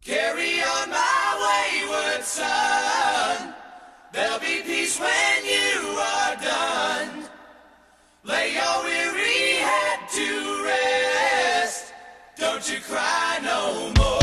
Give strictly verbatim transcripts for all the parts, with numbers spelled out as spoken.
Carry on, my wayward son. There'll be peace when you are done. Lay your weary head to rest. Don't you cry no more.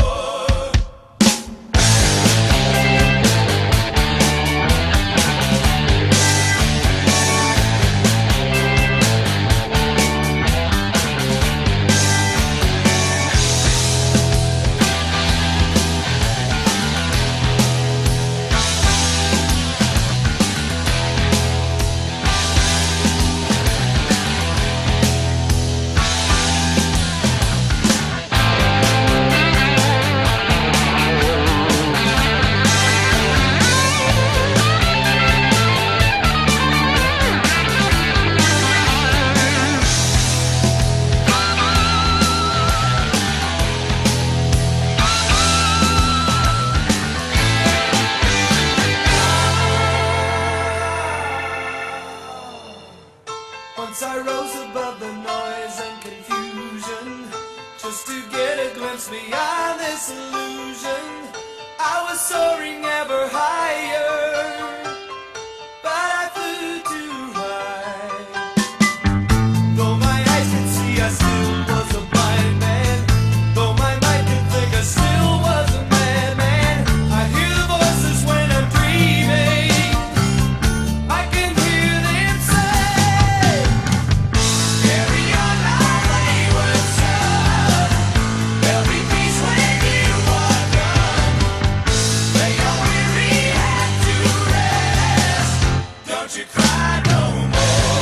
Once I rose above the noise and confusion, just to get a glimpse beyond this illusion. I was soaring ever higher, but I flew too high. Though my eyes could see, I still was a blind man. Though my mind could think, I still was a madman. I hear the voices when I'm dreaming. I can hear them say, carry on, my wayward son. There'll be peace when you are done. Lay your weary head to rest. Don't you cry no more.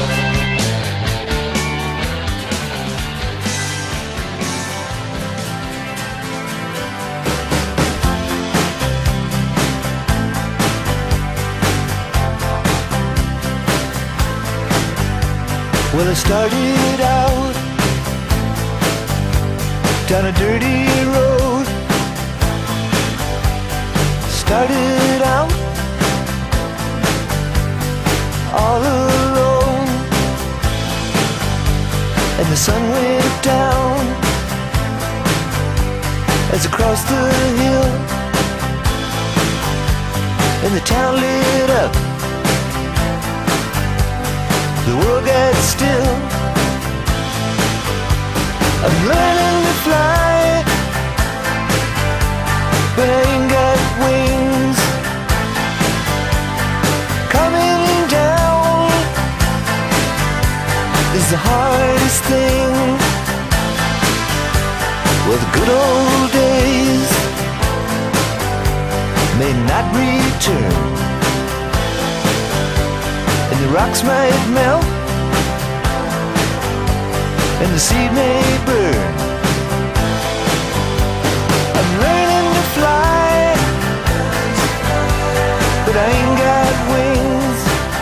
Well, I started out down a dirty road. Started out all alone, and the sun went down as I crossed the hill, and the town lit up. The world got still. I'm learning to fly, but I ain't got wings. Coming down is the hardest thing. Well, the good old days may not return, and the rocks might melt, and the seed may burn. I'm learning to fly, but I ain't got wings.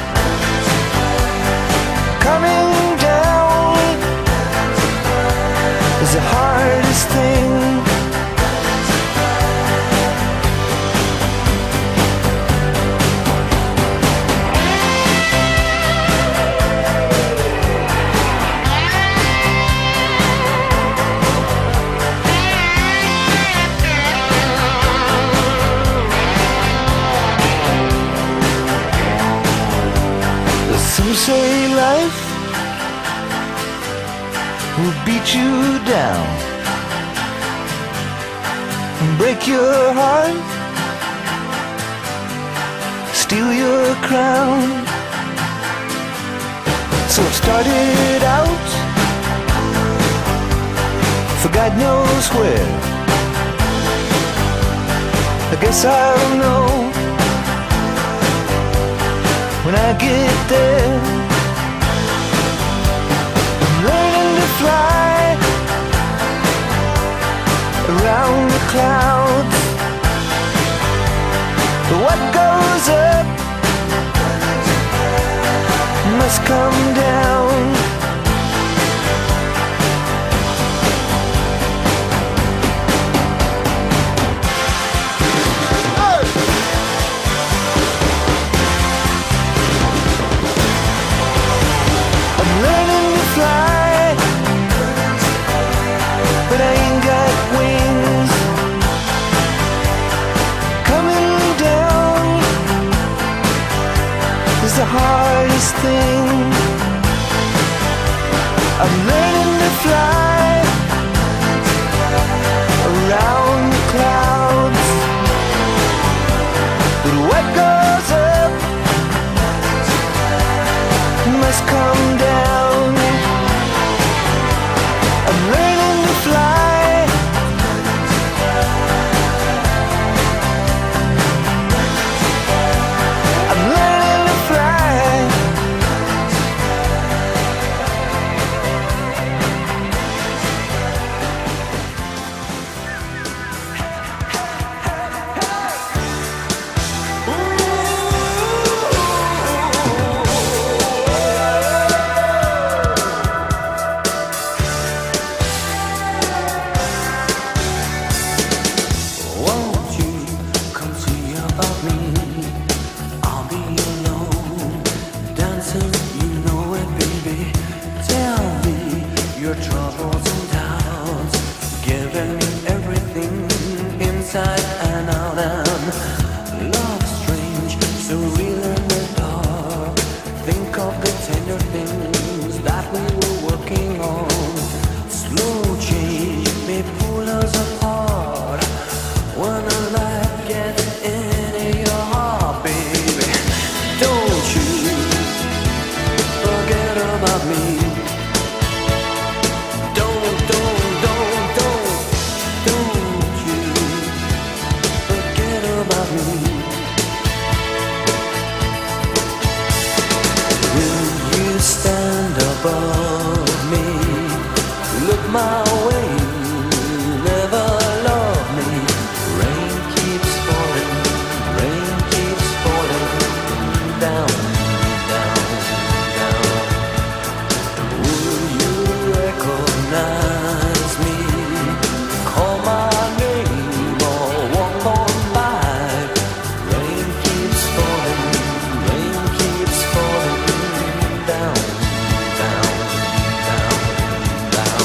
Coming down is the hardest thing. Some say life will beat you down and break your heart, steal your crown. So it started out for God knows where. I guess I'll know when I get there. I'm learning to fly around the clouds, but what goes up must come down. Learning to fly, but I ain't got wings. giving me everything inside and out, and love strange, surreal in the dark. Think of the tender things that we were working on. Slow change may pull us apart when the light gets into your heart, baby. Don't you forget about me. Don't, don't, don't, don't, don't you forget about me. Will you stand above me? Look my way, never love me. Rain keeps falling, rain keeps falling down, down, down. Will you recognize me? Call my name or walk on by. Rain keeps falling, rain keeps falling down, down, down, down.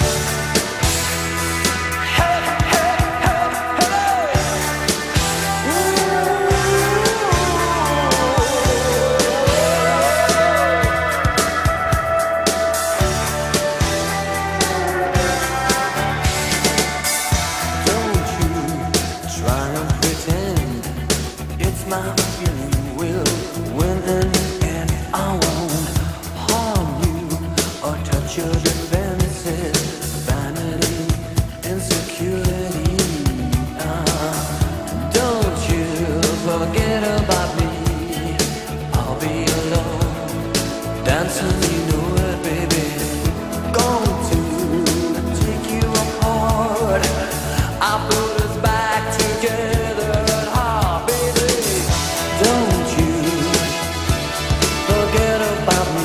Don't you try and pretend it's my feeling will win in the end. I won't harm you or touch your defenses, vanity, insecurity. Ah, don't you forget about me. I'll be alone, dancing, you know it, baby. Going to take you apart. I put us back together at heart, baby. Don't you forget about me.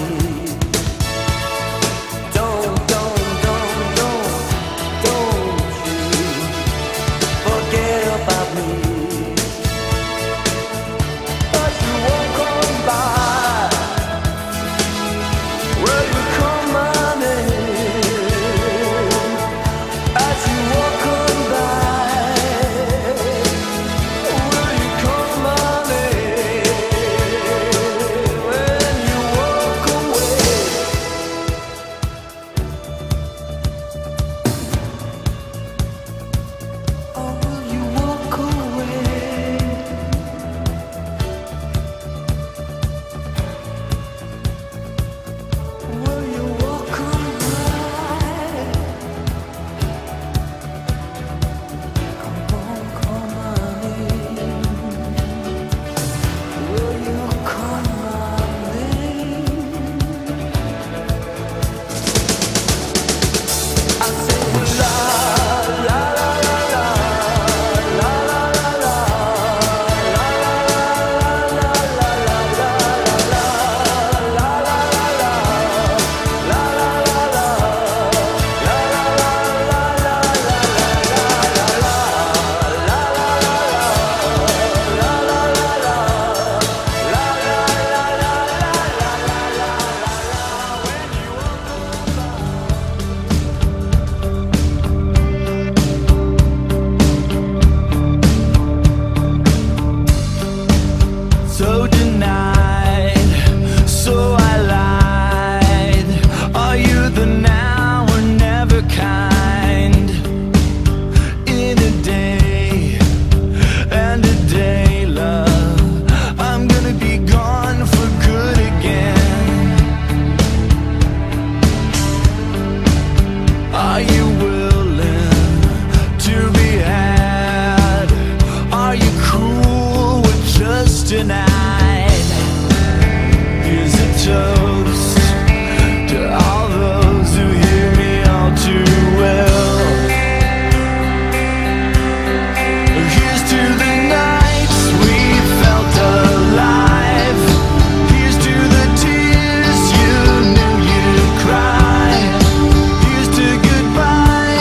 Don't, don't, don't, don't, don't you forget about me. As you walk on by, will you call my name? As you walk on by, will you call my name? When you walk away, oh, will you walk away? Will you walk away? Come on, call my name. Will you call my name? I say la la la la la la la la la So denied, so I lied. Are you the now or never kind? In a day and a day, love, I'm gonna be gone for good again. Are you willing to be had? Are you cool with just an eye? Here's a toast to all those who hear me all too well. Here's to the nights we felt alive. Here's to the tears you knew you'd cry. Here's to goodbye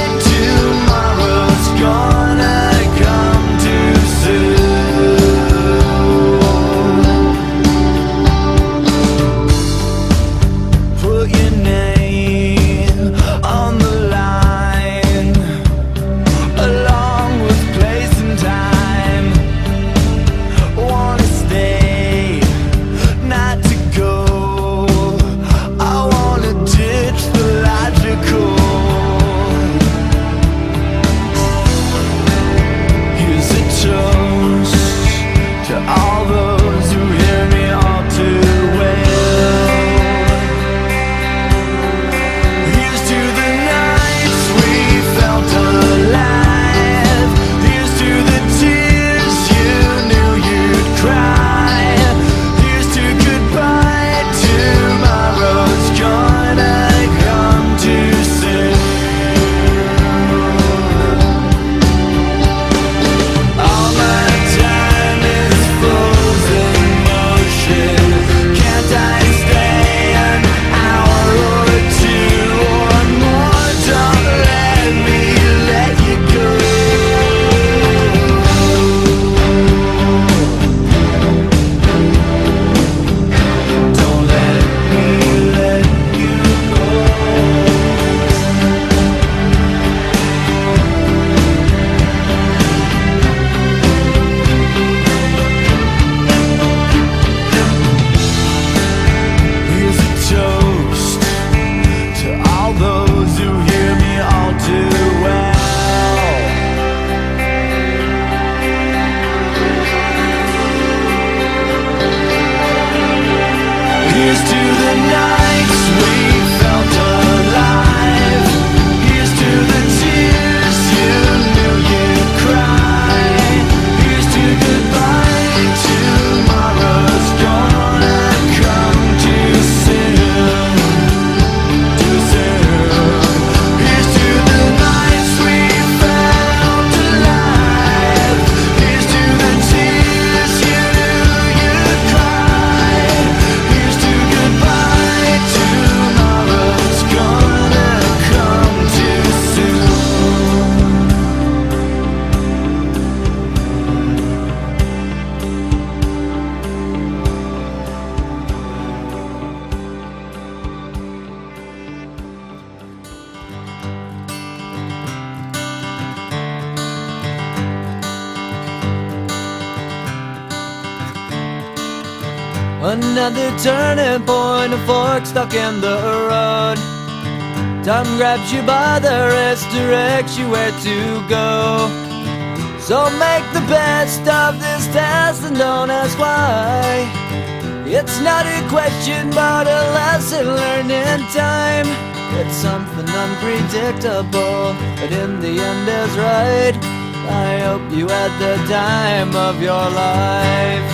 Another turning point, a fork stuck in the road. Time grabs you by the wrist, directs you where to go. So make the best of this test and don't ask why. It's not a question but a lesson learned in time. It's something unpredictable, but in the end is right. I hope you had the time of your life.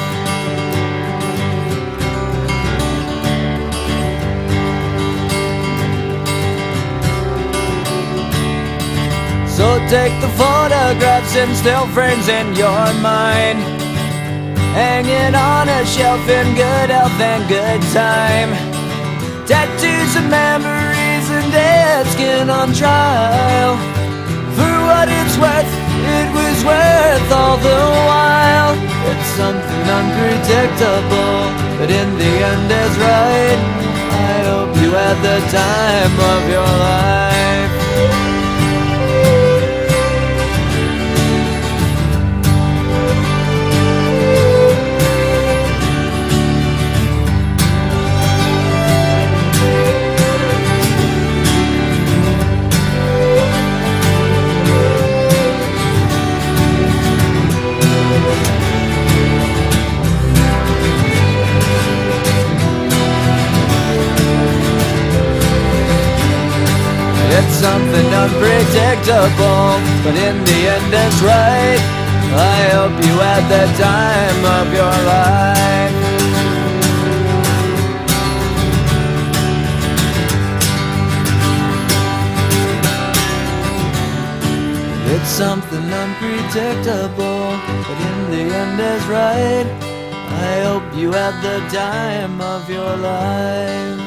So take the photographs and still frames in your mind, hanging on a shelf in good health and good time. Tattoos of memories and dead skin on trial. For what it's worth, it was worth all the while. It's something unpredictable, but in the end is right. I hope you had the time of your life. It's something unpredictable, but in the end it's right. I hope you had the time of your life. It's something unpredictable, but in the end is right. I hope you had the time of your life.